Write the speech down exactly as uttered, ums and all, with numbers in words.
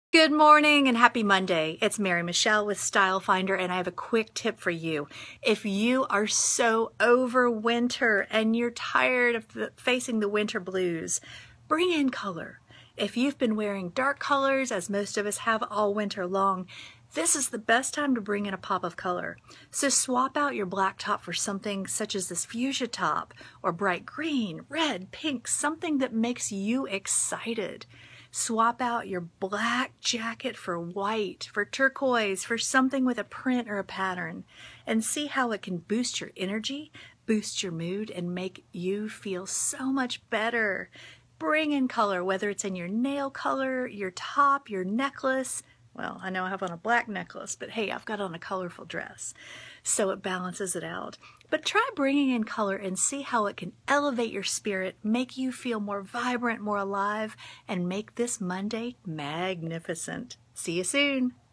Good morning and happy Monday. It's Mary Michelle with Style Finder, and I have a quick tip for you. If you are so over winter and you're tired of the, facing the winter blues, bring in color. If you've been wearing dark colors, as most of us have all winter long, this is the best time to bring in a pop of color. So swap out your black top for something such as this fuchsia top, or bright green, red, pink, something that makes you excited. Swap out your black jacket for white, for turquoise, for something with a print or a pattern, and see how it can boost your energy, boost your mood, and make you feel so much better. Bring in color, whether it's in your nail color, your top, your necklace. Well, I know I have on a black necklace, but hey, I've got on a colorful dress, so it balances it out. But try bringing in color and see how it can elevate your spirit, make you feel more vibrant, more alive, and make this Monday magnificent. See you soon.